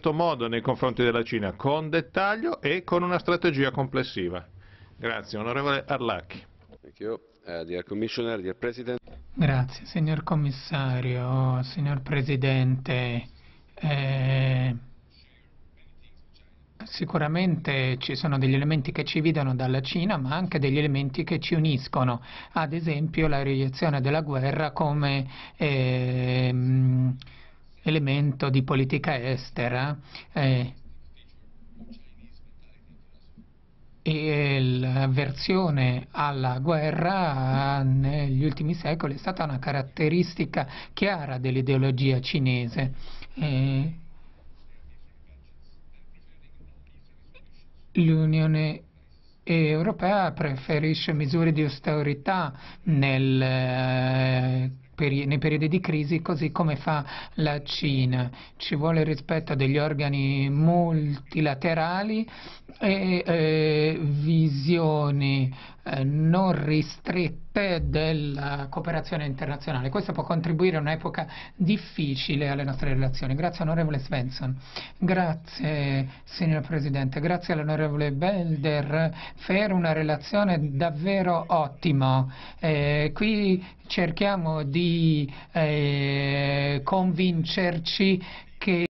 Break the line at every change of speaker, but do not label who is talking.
giusto modo nei confronti della Cina, con dettaglio e con una strategia complessiva. Grazie, onorevole Arlacchi.
Thank you. Dear Commissioner, dear President.
Grazie, signor Commissario, signor Presidente. Sicuramente ci sono degli elementi che ci dividono dalla Cina, ma anche degli elementi che ci uniscono, ad esempio la riiezione della guerra come elemento di politica estera e l'avversione alla guerra negli ultimi secoli è stata una caratteristica chiara dell'ideologia cinese. L'Unione Europea preferisce misure di austerità nei periodi di crisi, così come fa la Cina. Ci vuole rispetto degli organi multilaterali e visioni non ristrette della cooperazione internazionale. Questo può contribuire a un'epoca difficile alle nostre relazioni. Grazie onorevole Svensson. Grazie signor Presidente, grazie all'onorevole Belder per una relazione davvero ottima. Qui cerchiamo di convincerci che